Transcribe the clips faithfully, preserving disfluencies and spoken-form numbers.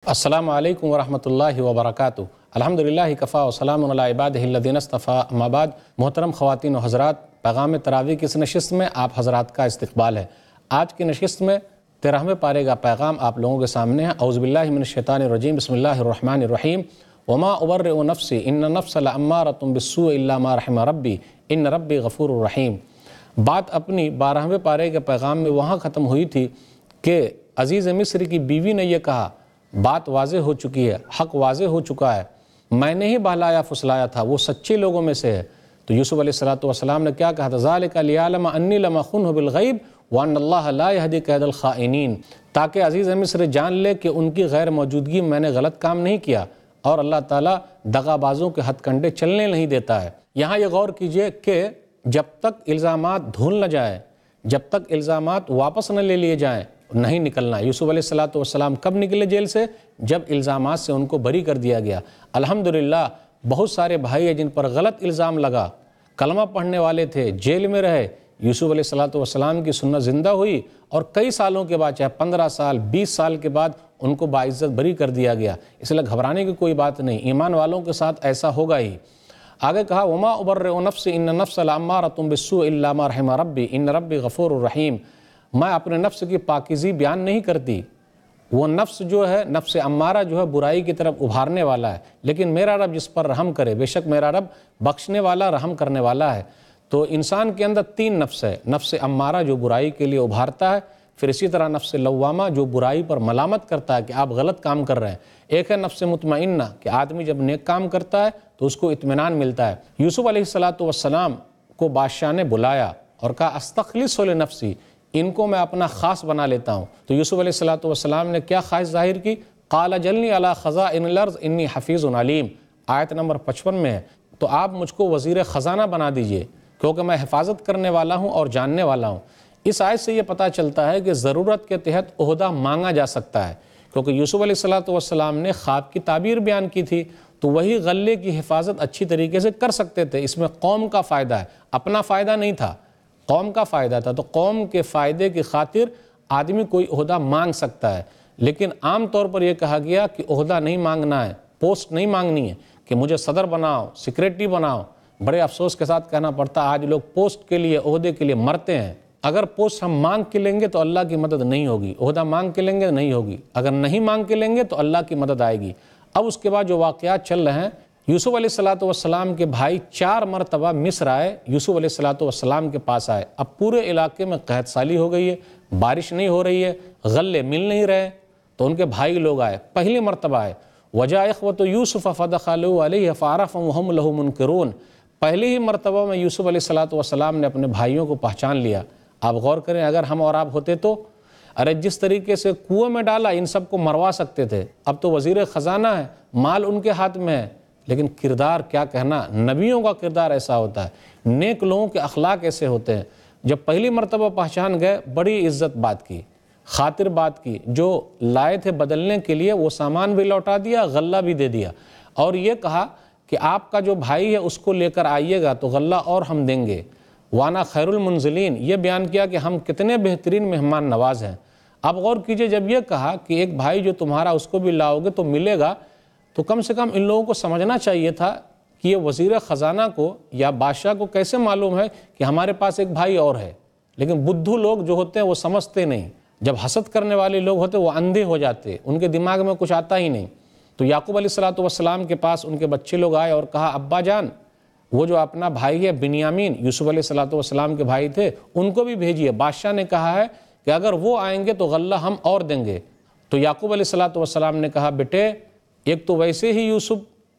السلام علیکم ورحمۃ اللہ وبرکاتہ۔ الحمدللہ کفا وسلام علی عبادہ الذین اصطفیٰ، اما بعد۔ محترم خواتین و حضرات، پیغام تراویح کی اس نشست میں آپ حضرات کا استقبال ہے۔ آج کی نشست میں تیرہویں پارے کا پیغام آپ لوگوں کے سامنے ہے۔ اعوذ باللہ من الشیطان الرجیم، بسم اللہ الرحمن الرحیم۔ وما ابرئ نفسی ان النفس لامارۃ بالسوء الا ما رحم ربی ان ربی غفور الرحیم۔ بات اپنی بارہویں پارے کے پیغام میں وہاں ختم ہوئی تھی کہ عزیز مصر کی بیوی نے یہ کہا، بات واضح ہو چکی ہے، حق واضح ہو چکا ہے، میں نے ہی بہلایا فسلایا تھا، وہ سچے لوگوں میں سے ہے۔ تو یوسف علیہ السلام نے کیا کہا تھا؟ ذالک لیعلم انی لم اخنہ بالغیب وان اللہ لا یہدی کید الخائنین، تاکہ عزیز مصر جان لے کہ ان کی غیر موجودگی میں نے غلط کام نہیں کیا اور اللہ تعالیٰ دغا بازوں کے ہتھ کنڈے چلنے نہیں دیتا ہے۔ یہاں یہ غور کیجئے کہ جب تک الزامات دھل نہ جائے، جب تک الزامات واپس نہ لے لیے جائیں، نہیں نکلنا۔ یوسف علیہ السلام کب نکلے جیل سے؟ جب الزامات سے ان کو بری کر دیا گیا۔ الحمدللہ بہت سارے بھائی ہیں جن پر غلط الزام لگا، کلمہ پڑھنے والے تھے، جیل میں رہے، یوسف علیہ السلام کی سنت زندہ ہوئی اور کئی سالوں کے بعد، چاہے پندرہ سال بیس سال کے بعد، ان کو باعزت بری کر دیا گیا۔ اس لیے گھبرانے کی کوئی بات نہیں، ایمان والوں کے ساتھ ایسا ہوگا ہی۔ آگے کہا وما ابرئ نفسی ان النفس لامارۃ بالسوء الا ما رحم ربی ان ربی غفور الرحیم۔ میں اپنے نفس کی پاکیزی بیان نہیں کرتی، وہ نفس جو ہے، نفس امارہ جو ہے، برائی کی طرف ابھارنے والا ہے، لیکن میرا رب جس پر رحم کرے، بے شک میرا رب بخشنے والا، رحم کرنے والا ہے۔ تو انسان کے اندر تین نفس ہے، نفس امارہ جو برائی کے لیے ابھارتا ہے، پھر اسی طرح نفس لوامہ جو برائی پر ملامت کرتا ہے کہ آپ غلط کام کر رہے ہیں، ایک ہے نفس مطمئنہ کہ آدمی جب نیک کام کرتا ہے تو اس کو اطمینان ملتا ہے۔ یوسف علیہ السلام کو بادشاہ نے بلایا اور کہا استخلص لنفسی، ان کو میں اپنا خاص بنا لیتا ہوں۔ تو یوسف علیہ السلام نے کیا خواہش ظاہر کی؟ قال جلنی علی خزائن الارض انی حفیظ علیم، آیت نمبر پچپن میں ہے۔ تو آپ مجھ کو وزیر خزانہ بنا دیجئے کیونکہ میں حفاظت کرنے والا ہوں اور جاننے والا ہوں۔ اس آیت سے یہ پتہ چلتا ہے کہ ضرورت کے تحت عہدہ مانگا جا سکتا ہے، کیونکہ یوسف علیہ السلام نے خواب کی تعبیر بیان کی تھی، تو وہی غلے کی حفاظت اچھی طریقے سے کر سکتے تھے۔ اس میں قوم کا فائدہ ہے، اپنا فائدہ نہیں تھا، قوم کا فائدہ تھا۔ تو قوم کے فائدے کی خاطر آدمی کوئی عہدہ مانگ سکتا ہے، لیکن عام طور پر یہ کہا گیا کہ عہدہ نہیں مانگنا ہے، پوسٹ نہیں مانگنی ہے کہ مجھے صدر بناؤ، سیکریٹری بناؤ۔ بڑے افسوس کے ساتھ کہنا پڑتا آج لوگ پوسٹ کے لیے، عہدے کے لیے مرتے ہیں۔ اگر پوسٹ ہم مانگ کے لیں گے تو اللہ کی مدد نہیں ہوگی، عہدہ مانگ کے لیں گے نہیں ہوگی، اگر نہیں مانگ کے لیں گے تو اللہ کی مدد آئے گی۔ اب اس کے بعد جو واقعات چل رہے ہیں، یوسف علیہ السلام کے بھائی چار مرتبہ مصر آئے، یوسف علیہ السلام کے پاس آئے۔ اب پورے علاقے میں قحط سالی ہو گئی ہے، بارش نہیں ہو رہی ہے، غلے مل نہیں رہے، تو ان کے بھائی لوگ آئے، پہلی مرتبہ آئے۔ وجاء اخوة یوسف فدخلوا علیہ فعرفهم وهم له منکرون، پہلی ہی مرتبہ میں یوسف علیہ السلام نے اپنے بھائیوں کو پہچان لیا۔ آپ غور کریں، اگر ہم اور آپ ہوتے تو ارے جس طریقے سے کنویں میں ڈالا ان سب کو مروا سکتے تھے۔ اب تو وزیر خزانہ ہے، مال ان کے ہاتھ میں ہے، لیکن کردار کیا کہنا، نبیوں کا کردار ایسا ہوتا ہے، نیک لوگوں کے اخلاق ایسے ہوتے ہیں۔ جب پہلی مرتبہ پہچان گئے، بڑی عزت بات کی، خاطر بات کی، جو لائے تھے بدلنے کے لیے وہ سامان بھی لوٹا دیا، غلہ بھی دے دیا، اور یہ کہا کہ آپ کا جو بھائی ہے اس کو لے کر آئیے گا تو غلہ اور ہم دیں گے۔ وانا خیر المنزلین، یہ بیان کیا کہ ہم کتنے بہترین مہمان نواز ہیں۔ اب غور کیجئے، جب یہ کہا کہ ایک بھائی جو تمہارا اس کو بھی لاؤ گے تو ملے گا، تو کم سے کم ان لوگوں کو سمجھنا چاہیے تھا کہ یہ وزیر خزانہ کو یا بادشاہ کو کیسے معلوم ہے کہ ہمارے پاس ایک بھائی اور ہے۔ لیکن بدھو لوگ جو ہوتے ہیں وہ سمجھتے نہیں، جب حسد کرنے والے لوگ ہوتے ہیں وہ اندھے ہو جاتے، ان کے دماغ میں کچھ آتا ہی نہیں۔ تو یعقوب علیہ السلام کے پاس ان کے بچے لوگ آئے اور کہا ابا جان، وہ جو اپنا بھائی ہے بنیامین، یوسف علیہ السلام کے بھائی تھے، ان کو بھی بھیجیے، بادشاہ نے کہا ہے کہ اگر وہ آئیں گے تو غلہ ہم اور دیں گے۔ تو یعقوب علیہ السلام نے کہا بیٹے، ایک تو ویسے ہی یوسف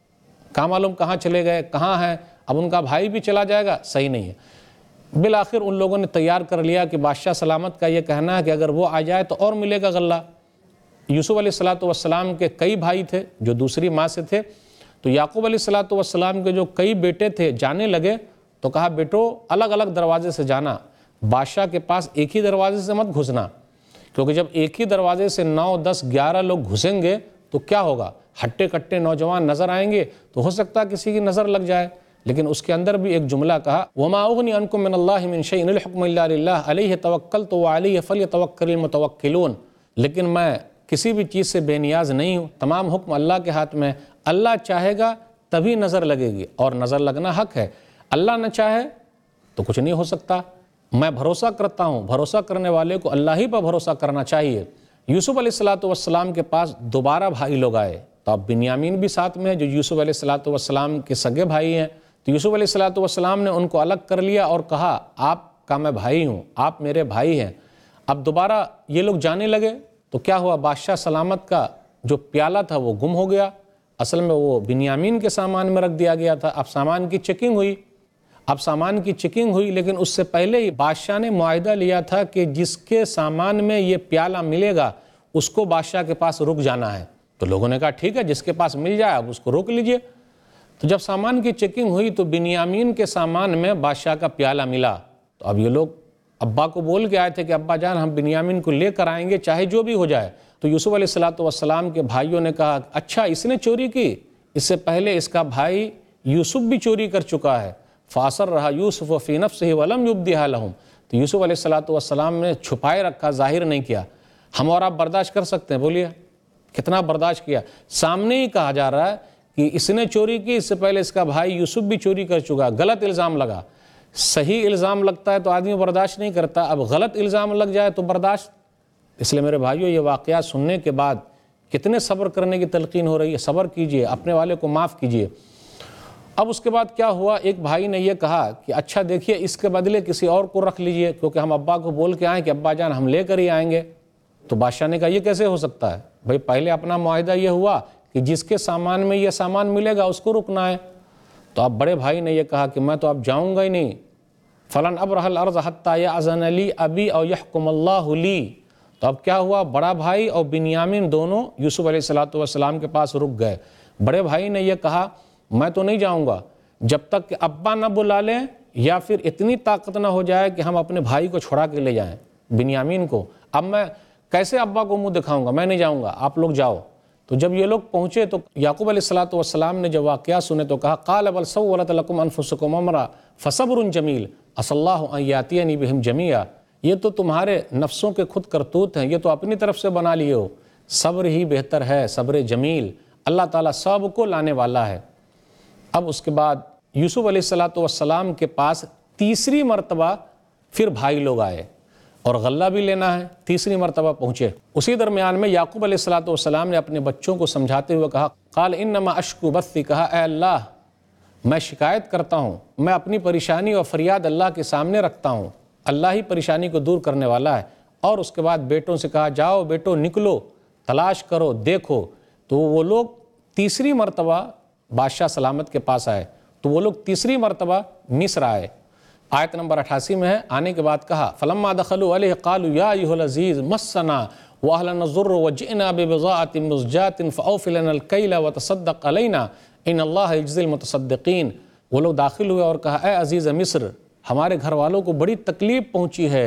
کا معلوم کہاں چلے گئے، کہاں ہیں، اب ان کا بھائی بھی چلا جائے گا، صحیح نہیں ہے۔ بالآخر ان لوگوں نے تیار کر لیا کہ بادشاہ سلامت کا یہ کہنا ہے کہ اگر وہ آ جائے تو اور ملے گا غلہ۔ یوسف علیہ السلام کے کئی بھائی تھے جو دوسری ماں سے تھے، تو یعقوب علیہ السلام کے جو کئی بیٹے تھے جانے لگے تو کہا بیٹو الگ الگ دروازے سے جانا، بادشاہ کے پاس ایک ہی دروازے سے مت گھسنا، کیونکہ جب ایک ہی دروازے سے نو دس گیارہ لوگ گھسیں گے تو کیا ہوگا، ہٹے کٹے نوجوان نظر آئیں گے تو ہو سکتا ہے کسی کی نظر لگ جائے۔ لیکن اس کے اندر بھی ایک جملہ کہا وَمَا أُغْنِي عَنْكُم مِّنَ اللَّهِ مِن شَيْءٍ الْحُكْمُ إِلَّا لِلَّهِ عَلَيْهِ تَوَكَّلْتُ وَعَلَيْهِ فَلْيَتَوَكَّلِ الْمُتَوَكِّلُونَ، لیکن میں کسی بھی چیز سے بے نیاز نہیں ہوں، تمام حکم اللہ کے ہاتھ میں، اللہ چاہے گا تبھی نظر لگے گی اور نظر لگنا حق ہے، اللہ نہ چاہے تو کچھ نہیں ہو سکتا۔ میں بھروسہ کرتا ہوں، بھروسہ کرنے والے کو اللہ ہی پر بھروسہ کرنا چاہیے۔ یوسف علیہ السلام کے پاس دوبارہ بھائی لوگ آئے، تو اب بنیامین بھی ساتھ میں ہے جو یوسف علیہ السلام کے سگے بھائی ہیں، تو یوسف علیہ السلام نے ان کو الگ کر لیا اور کہا آپ کا میں بھائی ہوں، آپ میرے بھائی ہیں۔ اب دوبارہ یہ لوگ جانے لگے تو کیا ہوا، بادشاہ سلامت کا جو پیالہ تھا وہ گم ہو گیا، اصل میں وہ بنیامین کے سامان میں رکھ دیا گیا تھا۔ اب سامان کی چیکنگ ہوئی اب سامان کی چیکنگ ہوئی لیکن اس سے پہلے ہی بادشاہ نے معاہدہ لیا تھا کہ جس کے سامان میں یہ پیالہ ملے گا اس کو بادشاہ کے پاس رک جانا ہے۔ تو لوگوں نے کہا ٹھیک ہے، جس کے پاس مل جائے اب اس کو روک لیجئے۔ تو جب سامان کی چیکنگ ہوئی تو بنیامین کے سامان میں بادشاہ کا پیالہ ملا، تو اب یہ لوگ ابا کو بول کے آئے تھے کہ ابا جان ہم بنیامین کو لے کر آئیں گے چاہے جو بھی ہو جائے۔ تو یوسف علیہ السلام کے بھائیوں نے کہا اچھا اس نے چوری کی، اس سے پہلے اس کا بھائی یوسف بھی چوری کر چکا ہے۔ فاصر رہا یوسف فی نفسہ ولم یبدھا لہم، تو یوسف علیہ السلام نے چھپائے رکھا، ظاہر نہیں کیا۔ ہم اور آپ برداشت کر سکتے ہیں؟ بولیے کتنا برداشت کیا؟ سامنے ہی کہا جا رہا ہے کہ اس نے چوری کی، اس سے پہلے اس کا بھائی یوسف بھی چوری کر چکا، غلط الزام لگا۔ صحیح الزام لگتا ہے تو آدمی برداشت نہیں کرتا، اب غلط الزام لگ جائے تو برداشت۔ اس لیے میرے بھائیوں یہ واقعات سننے کے بعد کتنے صبر کرنے کی تلقین ہو رہی ہے، صبر کیجئے، اپنے والے کو معاف کیجئے۔ اب اس کے بعد کیا ہوا، ایک بھائی نے یہ کہا کہ اچھا دیکھیے اس کے بدلے کسی اور کو رکھ لیجئے، کیونکہ ہم ابا کو بول کے آئیں کہ ابا جان ہم لے کر ہی آئیں گے۔ تو بادشاہ نے کہا یہ کیسے ہو سکتا ہے بھائی، پہلے اپنا معاہدہ یہ ہوا کہ جس کے سامان میں یہ سامان ملے گا اس کو رکنا ہے۔ تو اب بڑے بھائی نے یہ کہا کہ میں تو اب جاؤں گا ہی نہیں، فلن ابرح الارض حتی یأذن لی ابی او یحکم اللہ لی۔ تو اب کیا ہوا، بڑا بھائی اور بنیامین دونوں یوسف علیہ السلام کے پاس رک گئے۔ بڑے بھائی نے یہ کہا میں تو نہیں جاؤں گا جب تک کہ ابا نہ بلا لیں یا پھر اتنی طاقت نہ ہو جائے کہ ہم اپنے بھائی کو چھڑا کے لے جائیں، بنیامین کو۔ اب میں کیسے ابا کو منہ دکھاؤں گا، میں نہیں جاؤں گا، آپ لوگ جاؤ۔ تو جب یہ لوگ پہنچے تو یعقوب علیہ السلام نے جب واقعہ سنے تو کہا قال بل سولت لکم انفسکم امرا فصبر جمیل عسی اللہ ان یاتینی بہم جمیعا، یہ تو تمہارے نفسوں کے خود کرتوت ہیں، یہ تو اپنی طرف سے بنا لیے ہو، صبر ہی بہتر ہے، صبر جمیل، اللہ تعالیٰ سب کو لانے والا ہے۔ اب اس کے بعد یوسف علیہ السلام کے پاس تیسری مرتبہ پھر بھائی لوگ آئے اور غلہ بھی لینا ہے، تیسری مرتبہ پہنچے۔ اسی درمیان میں یعقوب علیہ السلام نے اپنے بچوں کو سمجھاتے ہوئے کہا قال انما اشکو بثی، کہا اے اللہ میں شکایت کرتا ہوں، میں اپنی پریشانی اور فریاد اللہ کے سامنے رکھتا ہوں، اللہ ہی پریشانی کو دور کرنے والا ہے۔ اور اس کے بعد بیٹوں سے کہا جاؤ بیٹو نکلو، تلاش کرو، دیکھو۔ تو وہ لوگ تیسری مرتبہ بادشاہ سلامت کے پاس آئے، تو وہ لوگ تیسری مرتبہ مصر آئے۔ آیت نمبر اٹھاسی میں ہے، آنے کے بعد کہا فلما دخلوا علیہ قالوا یا ایھا العزیز مسنا واہلنا الضر وجئنا ببضاعۃ مزجاۃ فاوف لنا الکیل وتصدق علینا ان اللہ یجزی المتصدقین۔ وہ لوگ داخل ہوئے اور کہا اے عزیز مصر، ہمارے گھر والوں کو بڑی تکلیف پہنچی ہے،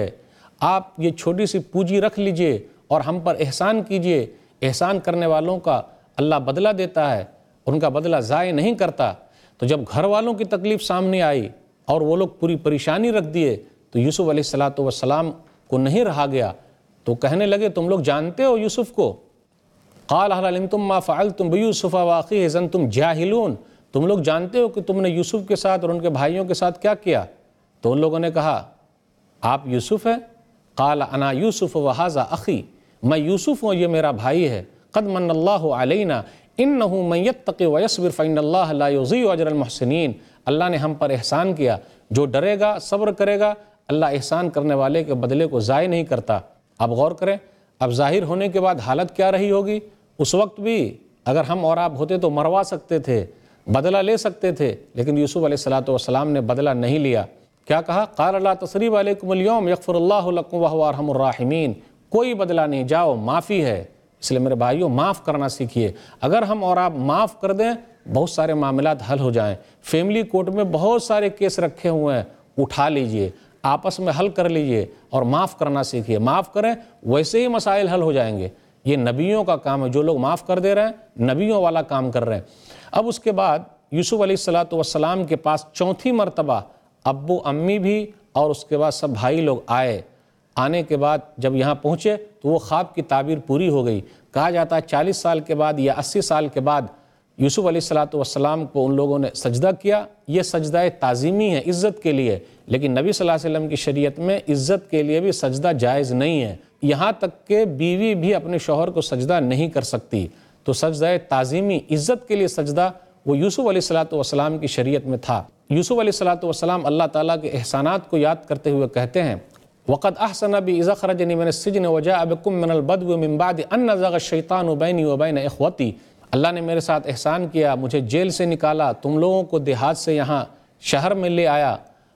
آپ یہ چھوٹی سی پونجی رکھ لیجئے اور ہم پر احسان کیجئے، احسان کرنے والوں کا اللہ بدلہ دیتا ہے، ان کا بدلہ ضائع نہیں کرتا۔ تو جب گھر والوں کی تکلیف سامنے آئی اور وہ لوگ پوری پریشانی رکھ دیے تو یوسف علیہ السلام کو نہیں رہا گیا، تو کہنے لگے تم لوگ جانتے ہو یوسف کو؟ قال هل علمتم ما فعلتم بیوسف واخیہ اذ انتم جاہلون، تم لوگ جانتے ہو کہ تم نے یوسف کے ساتھ اور ان کے بھائیوں کے ساتھ کیا کیا؟ تو ان لوگوں نے کہا آپ یوسف ہیں؟ قال انا یوسف وہذا اخی، میں یوسف ہوں، یہ میرا بھائی ہے۔ قد من اللہ علینا انہ من یتق ویصبر فإن اللہ لا یضیع اجر المحسنین، اللہ نے ہم پر احسان کیا، جو ڈرے گا صبر کرے گا اللہ احسان کرنے والے کے بدلے کو ضائع نہیں کرتا۔ اب غور کریں، اب ظاہر ہونے کے بعد حالت کیا رہی ہوگی؟ اس وقت بھی اگر ہم اور آپ ہوتے تو مروا سکتے تھے، بدلہ لے سکتے تھے، لیکن یوسف علیہ السلام نے بدلہ نہیں لیا۔ کیا کہا؟ قال لا تثریب علیکم اليوم یغفر اللہ لکم وہو ارحم الراحمین، کوئی بدلہ نہیں، جاؤ، معافی ہے۔ اس لیے میرے بھائیوں معاف کرنا سیکھیے، اگر ہم اور آپ معاف کر دیں بہت سارے معاملات حل ہو جائیں۔ فیملی کورٹ میں بہت سارے کیس رکھے ہوئے ہیں، اٹھا لیجئے، آپس میں حل کر لیجئے اور معاف کرنا سیکھیے، معاف کریں ویسے ہی مسائل حل ہو جائیں گے۔ یہ نبیوں کا کام ہے، جو لوگ معاف کر دے رہے ہیں نبیوں والا کام کر رہے ہیں۔ اب اس کے بعد یوسف علیہ السلام کے پاس چوتھی مرتبہ ابو امی بھی اور اس کے بعد سب بھائی لوگ آئے۔ آنے کے بعد جب یہاں پہنچے تو وہ خواب کی تعبیر پوری ہو گئی۔ کہا جاتا ہے چالیس سال کے بعد یا اسی سال کے بعد یوسف علیہ الصلوۃ والسلام کو ان لوگوں نے سجدہ کیا. یہ سجدہ تعظیمی ہے، عزت کے لیے، لیکن نبی صلی اللہ علیہ وسلم کی شریعت میں عزت کے لیے بھی سجدہ جائز نہیں ہے. یہاں تک کہ بیوی بھی اپنے شوہر کو سجدہ نہیں کر سکتی. تو سجدہ تعظیمی عزت کے لیے سجدہ وہ یوسف علیہ الصلوۃ والسلام کی شریعت میں تھا. یوسف علیہ الصلوۃ والسلام اللہ تعالیٰ کے احسانات کو یاد کرتے ہوئے کہتے ہیں وَقَدْ أَحْسَنَ بِي إِذْ أَخْرَجَنِي مِنَ السِّجْنِ وَجَاءَ بِكُم مِّنَ الْبَدْوِ مِن بَعْدِ أَن نَزَغَ الشَّيْطَانُ بَيْنِي وَبَيْنَ إِخْوَتِي. اللہ نے میرے ساتھ احسان کیا، مجھے جیل سے نکالا، تم لوگوں کو دیہات سے یہاں شہر میں لے آیا،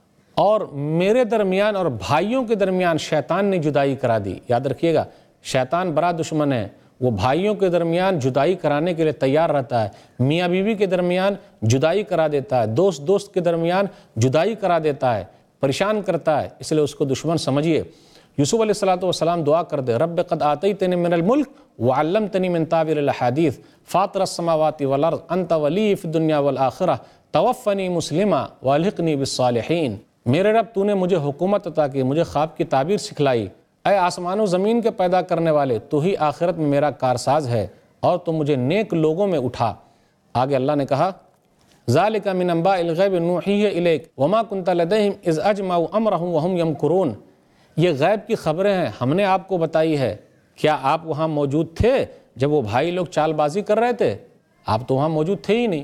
اور میرے درمیان اور بھائیوں کے درمیان شیطان نے جدائی کرا دی. یاد رکھیے گا، شیطان بڑا دشمن ہے، وہ بھائیوں کے درمیان جدائی کرانے کے لیے تیار رہتا ہے. میاں بیوی کے درمیان جدائی کرا دیتا ہے، دوست دوست کے درمیان جدائی کرا دیتا ہے، پریشان کرتا ہے، اس لیے اس کو دشمن سمجھیے. یوسف علیہ الصلوۃ والسلام دعا کر دے رب قد آتیتنی من الملک وعلمتنی من تاویل الاحادیث فاطر السماوات والارض انت ولی فی الدنیا والآخرہ توفنی مسلما والحقنی بالصالحین. میرے رب تو نے مجھے حکومت عطا کی، مجھے خواب کی تعبیر سکھلائی. اے آسمان و زمین کے پیدا کرنے والے، تو ہی آخرت میں میرا کارساز ہے، اور تو مجھے نیک لوگوں میں اٹھا. آگے اللہ نے کہا ذالک من انباء الغیب نوحیہ الیک وما کنت لدیہم اذ اجمعوا امرہم وہم یمکرون. یہ غیب کی خبریں ہیں، ہم نے آپ کو بتائی ہے. کیا آپ وہاں موجود تھے جب وہ بھائی لوگ چال بازی کر رہے تھے؟ آپ تو وہاں موجود تھے ہی نہیں.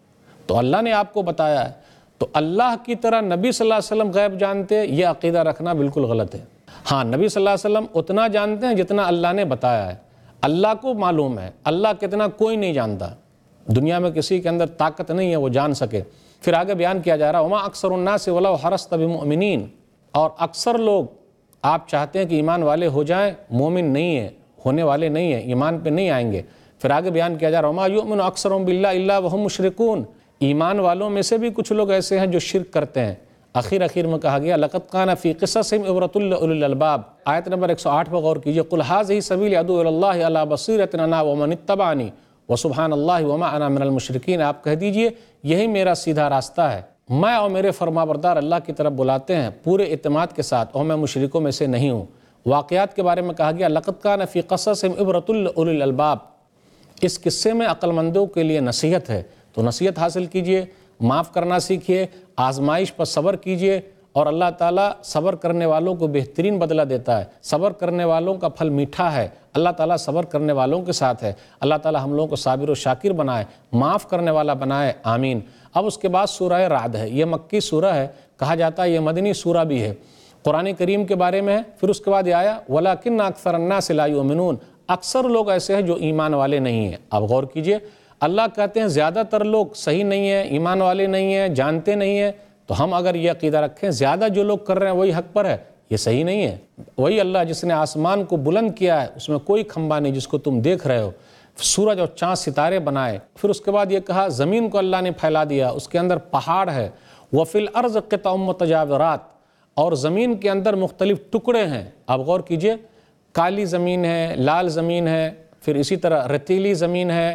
تو اللہ نے آپ کو بتایا ہے. تو اللہ کی طرح نبی صلی اللہ علیہ وسلم غیب جانتے، یہ عقیدہ رکھنا بالکل غلط ہے. ہاں، نبی صلی اللہ علیہ وسلم اتنا جانتے ہیں جتنا اللہ نے بتایا ہے. اللہ کو معلوم ہے، اللہ کتنا کوئی نہیں جانتا. دنیا میں کسی کے اندر طاقت نہیں ہے وہ جان سکے. پھر آگے بیان کیا جا رہا وما اکثر الناس ولو حرصت بمؤمنین. اور اکثر لوگ آپ چاہتے ہیں کہ ایمان والے ہو جائیں، مومن نہیں ہیں، ہونے والے نہیں ہیں، ایمان پہ نہیں آئیں گے. پھر آگے بیان کیا جا رہا وما یؤمن اکثرهم باللہ الا وهم مشرکون. ایمان والوں میں سے بھی کچھ لوگ ایسے ہیں جو شرک کرتے ہیں. اخیر اخیر میں کہا گیا لقد کان فی قصصہم عبرۃ لاولی الالباب. آیت نمبر ایک سو آٹھ پر غور کیجئے قل ھذہ سبیلی ادعو الی اللہ علی بصیرۃ انا ومن اتبعنی وسبحان اللہ وما انا من المشرکین. آپ کہہ دیجئے یہی میرا سیدھا راستہ ہے، میں اور میرے فرمانبردار اللہ کی طرف بلاتے ہیں پورے اعتماد کے ساتھ، اور میں مشرکوں میں سے نہیں ہوں. واقعات کے بارے میں کہا گیا لقد کان فی قصصہم عبرۃ لاولی الالباب. اس قصے میں عقل مندوں کے لیے نصیحت ہے، تو نصیحت حاصل کیجئے، معاف کرنا سیکھیے، آزمائش پر صبر کیجئے، اور اللہ تعالیٰ صبر کرنے والوں کو بہترین بدلہ دیتا ہے. صبر کرنے والوں کا پھل میٹھا ہے. اللہ تعالیٰ صبر کرنے والوں کے ساتھ ہے. اللہ تعالیٰ ہم لوگوں کو صابر و شاکر بنائے، معاف کرنے والا بنائے، آمین. اب اس کے بعد سورہ رعد ہے. یہ مکی سورہ ہے، کہا جاتا ہے یہ مدنی سورہ بھی ہے، قرآن کریم کے بارے میں ہے. پھر اس کے بعد یہ آیا وَلَكِنَّ أَكْثَرَ النَّاسِ لَا يُؤْمِنُونَ. اکثر لوگ ایسے ہیں جو ایمان والے نہیں ہیں. اب غور کیجئے، اللہ کہتے ہیں زیادہ تر لوگ صحیح نہیں ہیں، ایمان والے نہیں ہیں، جانتے نہیں ہیں. تو ہم اگر یہ عقیدہ رکھیں زیادہ جو لوگ کر رہے ہیں وہی حق پر ہے، یہ صحیح نہیں ہے. وہی اللہ جس نے آسمان کو بلند کیا ہے، اس میں کوئی کھمبا نہیں جس کو تم دیکھ رہے ہو، سورج اور چاند ستارے بنائے. پھر اس کے بعد یہ کہا زمین کو اللہ نے پھیلا دیا، اس کے اندر پہاڑ ہے. وَفِي الْأَرْضِ قِطَعٌ مُتَجَاوِرَاتٌ. اور زمین کے اندر مختلف ٹکڑے ہیں. اب غور کیجئے، کالی زمین ہے، لال زمین ہے، پھر اسی طرح ریتیلی زمین ہے،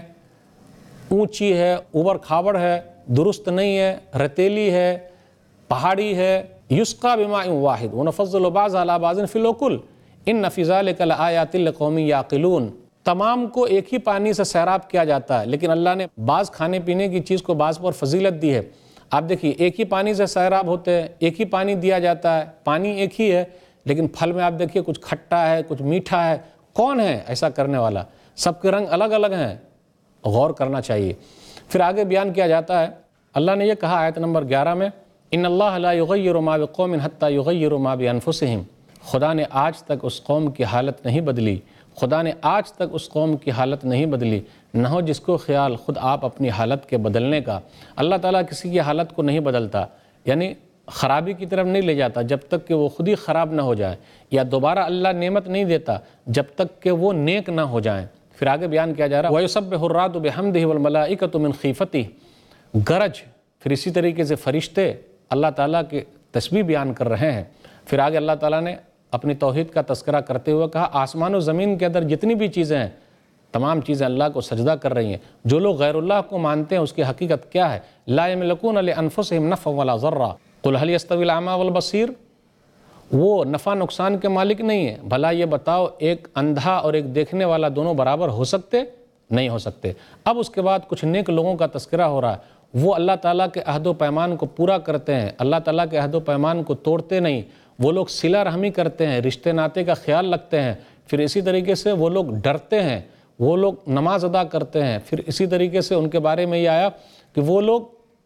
اونچی ہے، اوبر کھاوڑ ہے، درست نہیں ہے، ریتیلی ہے، پہاڑی ہے. یسقى بماء واحد ونفضل بعضها على بعض في الأكل ان في ذلك لآيات لقوم يعقلون. تمام کو ایک ہی پانی سے سیراب کیا جاتا ہے، لیکن اللہ نے بعض کھانے پینے کی چیز کو بعض پر فضیلت دی ہے. آپ دیکھیے ایک ہی پانی سے سیراب ہوتے ہیں، ایک ہی پانی دیا جاتا ہے، پانی ایک ہی ہے، لیکن پھل میں آپ دیکھیے کچھ کھٹا ہے، کچھ میٹھا ہے. کون ہے ایسا کرنے والا؟ سب کے رنگ الگ الگ ہیں، غور کرنا چاہیے. پھر آگے بیان کیا جاتا ہے، اللہ نے یہ کہا آیت نمبر گیارہ میں ان اللہ لا یغیر ما بقوم حتی یغیروا ما بانفسہم. خدا نے آج تک اس قوم کی حالت نہیں بدلی، خدا نے آج تک اس قوم کی حالت نہیں بدلی، نہ ہو جس کو خیال خود آپ اپنی حالت کے بدلنے کا. اللہ تعالیٰ کسی کی حالت کو نہیں بدلتا، یعنی خرابی کی طرف نہیں لے جاتا جب تک کہ وہ خود ہی خراب نہ ہو جائے، یا دوبارہ اللہ نعمت نہیں دیتا جب تک کہ وہ نیک نہ ہو جائیں. پھر آگے بیان کیا جا رہا ہے وَيُسَبِّحُ الرَّعْدُ بِحَمْدِهِ وَالْمَلَائِكَةُ مِنْ خِيفَتِهِ. گرج، پھر اسی طریقے سے فرشتے اللہ تعالیٰ کے تسبیح بیان کر رہے ہیں. پھر آگے اللہ تعالیٰ نے اپنی توحید کا تذکرہ کرتے ہوئے کہا آسمان و زمین کے اندر جتنی بھی چیزیں ہیں تمام چیزیں اللہ کو سجدہ کر رہی ہیں. جو لوگ غیر اللہ کو مانتے ہیں اس کی حقیقت کیا ہے؟ لا یملکون لانفسہم نفعا ولا ضرا قل هل يستوی الاعمی والبصیر وہ نفع نقصان کے مالک نہیں ہے. بھلا یہ بتاؤ ایک اندھا اور ایک دیکھنے والا دونوں برابر ہو سکتے؟ نہیں ہو سکتے. اب اس کے بعد کچھ نیک لوگوں کا تذکرہ ہو رہا ہے. وہ اللہ تعالیٰ کے عہد و پیمان کو پورا کرتے ہیں, اللہ تعالیٰ کے عہد و پیمان کو توڑتے نہیں. وہ لوگ صلہ رحمی کرتے ہیں, رشتے ناطے کا خیال رکھتے ہیں. پھر اسی طریقے سے وہ لوگ ڈرتے ہیں, وہ لوگ نماز ادا کرتے ہیں. پھر اسی طریقے سے ان کے بارے میں یہ آیا کہ وہ لوگ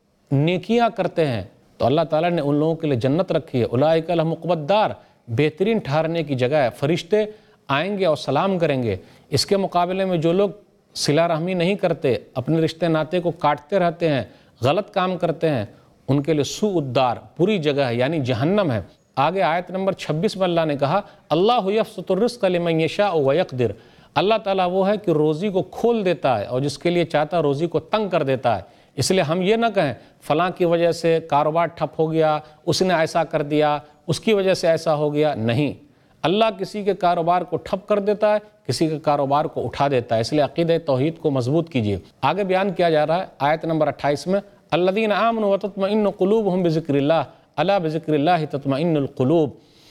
نیکیاں کرتے ہیں, تو اللہ تعالیٰ نے ان لوگوں کے لیے جنت رکھی ہے. اولئک لہم عقبی الدار, بہترین ٹھہرنے کی جگہ ہے. فرشتے آئیں گے اور سلام کریں گے. اس کے مقابلے میں جو لوگ صلہ رحمی نہیں کرتے, اپنے رشتے ناطے کو کاٹتے رہتے ہیں, غلط کام کرتے ہیں, ان کے لیے سوء الدار, بری جگہ ہے, یعنی جہنم ہے. آگے آیت نمبر چھبیس میں اللہ نے کہا اللہ یبسط الرزق لمن یشاء ویقدر. اللہ تعالیٰ وہ ہے کہ روزی کو کھول دیتا ہے اور جس کے لیے چاہتا ہے روزی کو تنگ کر دیتا ہے. اس لیے ہم یہ نہ کہیں فلاں کی وجہ سے کاروبار ٹھپ ہو گیا, اس نے ایسا کر دیا, اس کی وجہ سے ایسا ہو گیا. نہیں, اللہ کسی کے کاروبار کو ٹھپ کر دیتا ہے, کسی کے کاروبار کو اٹھا دیتا ہے. اس لیے عقیدہ توحید کو مضبوط کیجیے. آگے بیان کیا جا رہا ہے آیت نمبر اٹھائیس میں, الذین آمنوا وتطمئن قلوبہم بذکر اللہ الا بذکر اللہ تطمئن القلوب,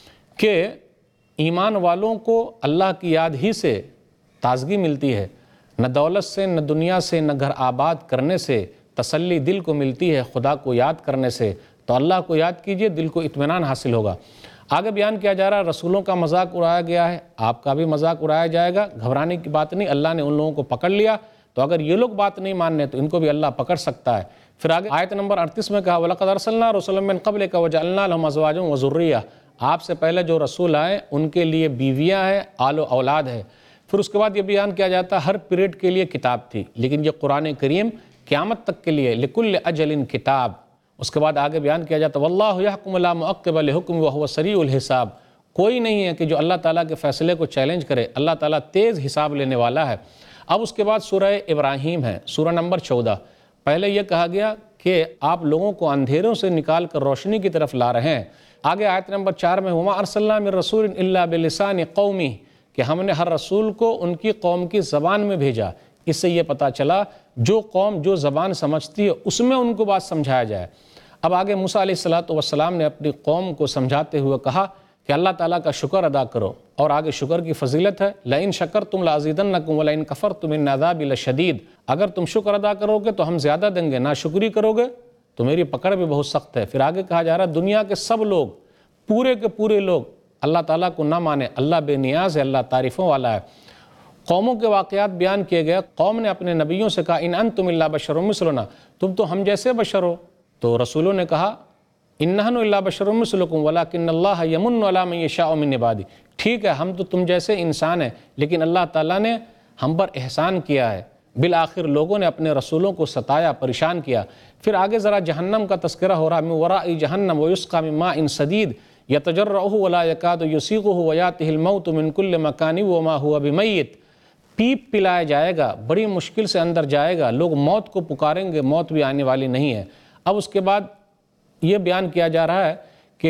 کہ ایمان والوں کو اللہ کی یاد ہی سے تازگی ملتی ہے. نہ دولت سے, نہ دنیا سے, نہ گھر آباد کرنے سے تسلی دل کو ملتی ہے, خدا کو یاد کرنے سے. تو اللہ کو یاد کیجئے, دل کو اطمینان حاصل ہوگا. آگے بیان کیا جا رہا ہے رسولوں کا مذاق اڑایا گیا ہے, آپ کا بھی مذاق اڑایا جائے گا. گھبرانے کی بات نہیں, اللہ نے ان لوگوں کو پکڑ لیا, تو اگر یہ لوگ بات نہیں ماننے تو ان کو بھی اللہ پکڑ سکتا ہے. پھر آگے آیت نمبر اڑتیس میں کہا وَلَقَدْ أَرْسَلْنَا رُسُلًا مِّن قَبْلِكَ وَجَعَلْنَا لَهُمْ أَزْوَاجًا وَذُرِّيَّةً. آپ سے پہلے جو رسول آئے ان کے لیے بیویاں ہیں, آل و اولاد ہے. پھر اس کے بعد یہ بیان کیا جاتا ہے ہر پیریڈ کے لیے کتاب تھی, لیکن یہ قرآن کریم قیامت تک کے لیے لِكُلِّ أَجَلٍ کتاب. اس کے بعد آگے بیان کیا جاتا ہے وَاللَّهُ يَحْكُمُ لَا مُعَقِّبَ لِحُكْمِهِ وَهُوَ سَرِيعُ الْحِسَابِ. کوئی نہیں ہے کہ جو اللہ تعالیٰ کے فیصلے کو چیلنج کرے, اللہ تعالیٰ تیز حساب لینے والا ہے. اب اس کے بعد سورہ ابراہیم ہے, سورہ نمبر چودہ. پہلے یہ کہا گیا کہ آپ لوگوں کو اندھیروں سے نکال کر روشنی کی طرف لا رہے ہیں. آگے آیت نمبر چار میں وَمَا أَرْسَلْنَا مِن رَّسُولٍ إِلَّا بِلِسَانِ قَوْمِهِ, کہ ہم نے ہر رسول کو ان کی قوم کی زبان میں بھیجا. اس سے یہ پتہ چلا جو قوم جو زبان سمجھتی ہے اس میں ان کو بات سمجھایا جائے. اب آگے موسیٰ علیہ الصلوۃ والسلام نے اپنی قوم کو سمجھاتے ہوئے کہا کہ اللہ تعالیٰ کا شکر ادا کرو, اور آگے شکر کی فضیلت ہے لَإِن شَكَرْتُمْ لَأَزِيدَنَّكُمْ وَلَإِن كَفَرْتُمْ إِنَّ عَذَابِي لَشَدِيدٌ. اگر تم شکر ادا کرو گے تو ہم زیادہ دیں گے, ناشکری کرو گے تو میری پکڑ بھی بہت سخت ہے. پھر آگے کہا جا رہا ہے دنیا کے سب لوگ, پورے کے پورے لوگ اللہ تعالیٰ کو نہ مانے, اللہ بے نیاز ہے, اللہ تعریفوں والا ہے. قوموں کے واقعات بیان کیے گئے. قوم نے اپنے نبیوں سے کہا ان انتم الا بشر مثلنا, تم تو ہم جیسے بشر ہو. تو رسولوں نے کہا ان نحن الا بشر مثلکم ولکن اللہ یمن علی من یشاء من عبادہ. ٹھیک ہے ہم تو تم جیسے انسان ہیں, لیکن اللہ تعالیٰ نے ہم پر احسان کیا ہے. بالآخر لوگوں نے اپنے رسولوں کو ستایا, پریشان کیا. پھر آگے ذرا جہنم کا تذکرہ ہو رہا, من وراء جہنم ویسقى من ماء صدید یتجرعہ ولا یکاد یسیغہ ویاتہ الموت من کل مکان وما هو بمیت. پیپ پلایا جائے گا, بڑی مشکل سے اندر جائے گا, لوگ موت کو پکاریں گے, موت بھی آنے والی نہیں ہے. اب اس کے بعد یہ بیان کیا جا رہا ہے کہ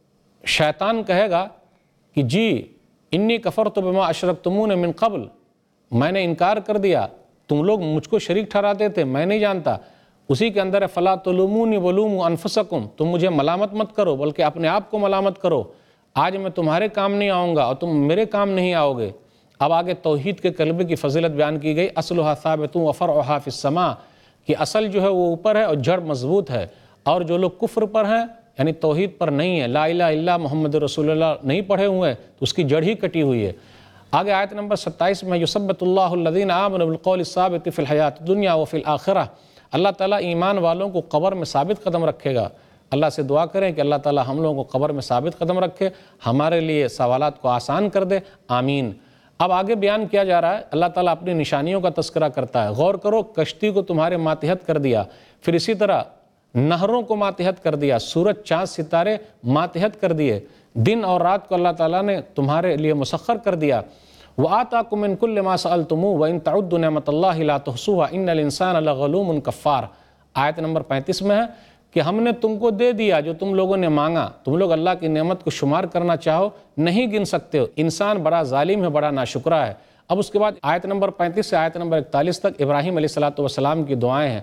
شیطان کہے گا کہ جی انی کفرت بما اشرکتمون من قبل, میں نے انکار کر دیا, تم لوگ مجھ کو شریک ٹھہراتے تھے, میں نہیں جانتا. اسی کے اندر ہے فلا تلومونی ولوموا انفسکم, تم مجھے ملامت مت کرو بلکہ اپنے آپ کو ملامت کرو. آج میں تمہارے کام نہیں آؤں گا اور تم میرے کام نہیں آؤ گے. اب آگے توحید کے کلمے کی فضیلت بیان کی گئی. اصلھا ثابت وفرعھا فی السماء, کہ اصل جو ہے وہ اوپر ہے اور جڑ مضبوط ہے. اور جو لوگ کفر پر ہیں یعنی توحید پر نہیں ہے, لا الہ الا محمد رسول اللہ نہیں پڑھے ہوئے ہیں, تو اس کی جڑ ہی کٹی ہوئی ہے. آگے آیت نمبر ستائیس میں یثبت اللہ الذین آمنوا بالقول الثابت فی الحیات الدنیا وفی الآخرہ, اللہ تعالیٰ ایمان والوں کو قبر میں ثابت قدم رکھے گا. اللہ سے دعا کریں کہ اللہ تعالیٰ ہم لوگوں کو قبر میں ثابت قدم رکھے, ہمارے لیے سوالات کو آسان کر دے, آمین. اب آگے بیان کیا جا رہا ہے اللہ تعالیٰ اپنی نشانیوں کا تذکرہ کرتا ہے. غور کرو, کشتی کو تمہارے ماتحت کر دیا, پھر اسی طرح نہروں کو ماتحت کر دیا, سورج چاند ستارے ماتحت کر دیے, دن اور رات کو اللہ تعالیٰ نے تمہارے لیے مسخر کر دیا. وَآتَاكُم مِّن كُلِّ مَا سَأَلْتُمُوهُ وَإِن تَعُدُّوا نِعْمَةَ اللَّهِ لَا تُحْصُوهَا إِنَّ الْإِنسَانَ لَظَلُومٌ كَفَّارٌ. آیت نمبر پینتیس میں ہے کہ ہم نے تم کو دے دیا جو تم لوگوں نے مانگا, تم لوگ اللہ کی نعمت کو شمار کرنا چاہو نہیں گن سکتے ہو, انسان بڑا ظالم ہے, بڑا ناشکرا ہے. اب اس کے بعد آیت نمبر پینتیس سے آیت نمبر اکتالیس تک ابراہیم علیہ الصلوۃ والسلام کی دعائیں ہیں.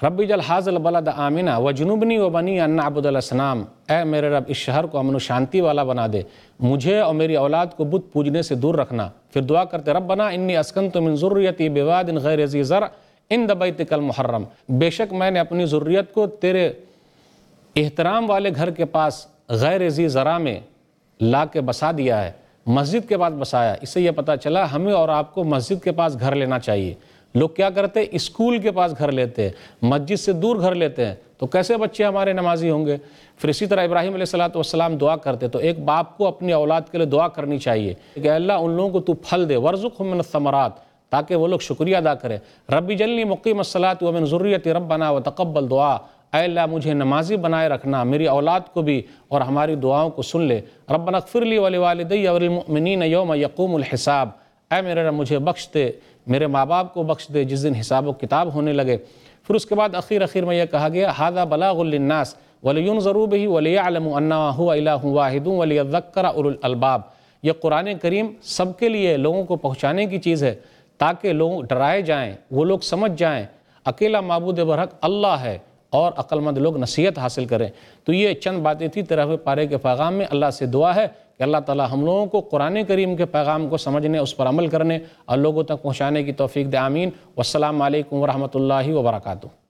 ربی جل حاضل بلد آمینہ و جنوبنی و بنی ان نعبد الاسنام، اے میرے رب اس شہر کو امن و شانتی والا بنا دے، مجھے اور میری اولاد کو بت پوجنے سے دور رکھنا۔ پھر دعا کرتے ربنا انی اسکنت من ذریتی بواد غیر ذی زرع عند بیتک المحرم، بے شک میں نے اپنی ذریت کو تیرے احترام والے گھر کے پاس غیر ذی زرع میں لا کے بسا دیا ہے، مسجد کے پاس بسایا۔ اس سے یہ پتہ چلا ہمیں اور آپ کو مسجد کے پاس گھر لینا چاہیے۔ لوگ کیا کرتے ہیں؟ اسکول کے پاس گھر لیتے ہیں، مسجد سے دور گھر لیتے ہیں، تو کیسے بچے ہمارے نمازی ہوں گے؟ پھر اسی طرح ابراہیم علیہ الصلوۃ والسلام دعا کرتے، تو ایک باپ کو اپنی اولاد کے لیے دعا کرنی چاہیے کہ اللہ ان لوگوں کو تو پھل دے، وارزقھم من الثمرات، تاکہ وہ لوگ شکریہ ادا کریں۔ ربی جلنی مقیم الصلاۃ ومن ذریتی ربنا وتقبل دعا، اے اللہ مجھے نمازی بنائے رکھنا، میری اولاد کو بھی اور ہماری دعاؤں کو سن لے۔ ربنا اغفر لی ولوالدی وللمؤمنین یوم یقوم الحساب، اے میرے رب مجھے بخش دے، میرے ماں باپ کو بخش دے جس دن حساب و کتاب ہونے لگے۔ پھر اس کے بعد اخیر اخیر میں یہ کہا گیا ھذا بلاغ للناس ولینذروا بہ ولیعلموا انما هو الہ واحد ولیذکر اولو الالباب، یہ قرآن کریم سب کے لیے لوگوں کو پہنچانے کی چیز ہے تاکہ لوگ ڈرائے جائیں، وہ لوگ سمجھ جائیں اکیلا معبود برحق اللہ ہے اور عقل مند لوگ نصیحت حاصل کریں۔ تو یہ چند باتیں تھی تیرہویں پارے کے پیغام میں۔ اللہ سے دعا ہے کہ اللہ تعالی ہم لوگوں کو قرآن کریم کے پیغام کو سمجھنے، اس پر عمل کرنے اور لوگوں تک پہنچانے کی توفیق دے، آمین۔ والسلام علیکم ورحمۃ اللہ وبرکاتہ۔